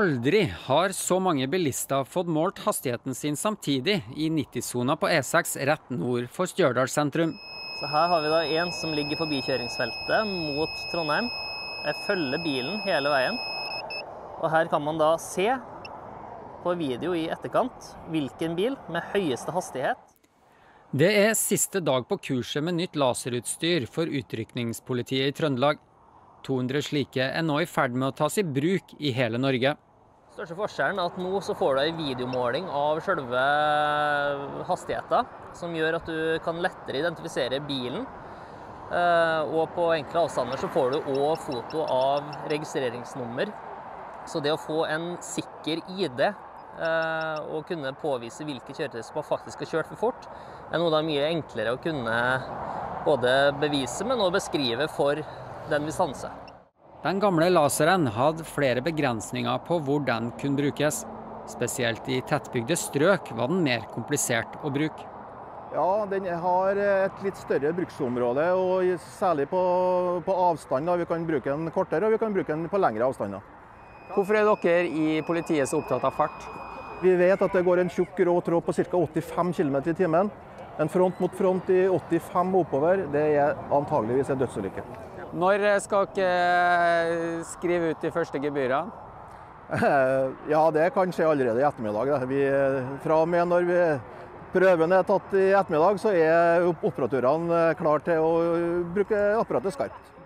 Aldri har så mange bilister fått målt hastigheten sin samtidig i 90-sona på E6 rett nord for Stjørdal sentrum. Så her har vi da en som ligger i forbikjøringsfeltet mot Trondheim. Jeg følger bilen hele veien. Og her kan man da se på video i etterkant hvilken bil med høyeste hastighet. Det er siste dag på kurset med nytt laserutstyr for utrykningspolitiet i Trøndelag. 200 slike er nå i ferd med å tas i bruk i hele Norge. Største forskjellen er at nå så får du en videomåling av selve hastigheten, som gjør at du kan lettere identifisere bilen. Og på enkle avstander så får du også foto av registreringsnummer. Så det å få en sikker ID og kunne påvise hvilke kjøretøy som faktisk har kjørt for fort, er noe da mye enklere å kunne både bevise, men også beskrive for den distanse. Den gamle laseren hadde flere begrensninger på hvor den kunne brukes. Spesielt i tettbygde strøk var den mer komplisert å bruke. Ja, den har et litt større bruksområde, og særlig på avstand. Da. Vi kan bruke den kortere, og vi kan bruke den på lengre avstander. Hvorfor er dere i politiet så opptatt av fart? Vi vet at det går en tjukk rå tråd på ca. 85 km i timen. En front mot front i 85 oppover, det er antageligvis en dødsulykke. Når skal dere skrive ut de første gebyrene? Ja, det kan skje allerede i ettermiddag. Fra og med når prøven er tatt i ettermiddag, så er operatørene klare til å bruke apparatet skarpt.